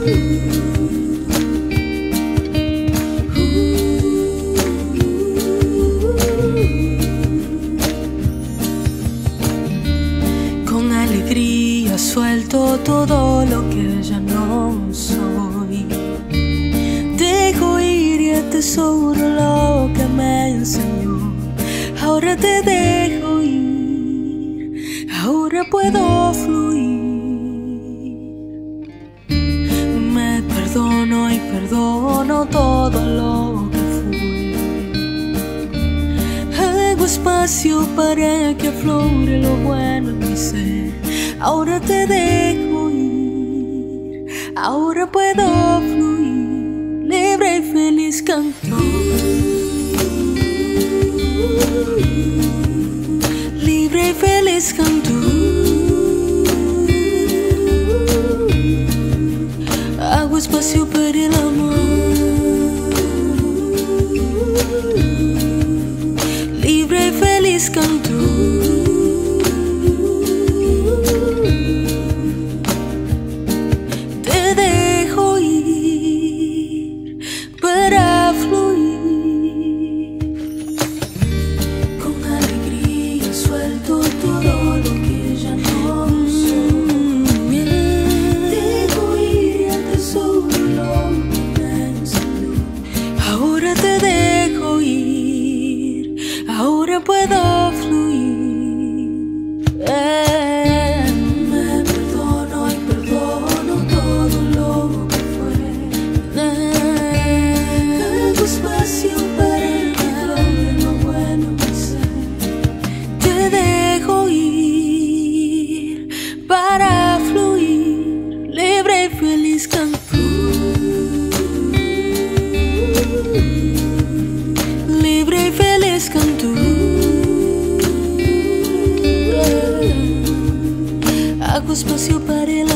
Con alegría suelto todo lo que ya no soy. Dejo ir y atesoro lo que me enseñó. Ahora te dejo ir, ahora puedo fluir. Me perdono y perdono todo lo que fue. Hago espacio para que aflore lo bueno en mi ser. Ahora te dejo ir, ahora puedo fluir. Libre y feliz canto. Libre y feliz canto. Hago espacio para el amor. Libre y feliz canto. Te dejo ir para fluir. Con alegría suelto todo lo que ya no soy. Dejo ir y atesoro lo que me enseñó. Ahora te dejo ir, ahora puedo fluir. Me perdono y perdono todo lo que fue. Hago espacio para que aflore lo bueno en mi ser. Te dejo ir para fluir. Libre y feliz canto. Libre y feliz canto. Hago espacio para el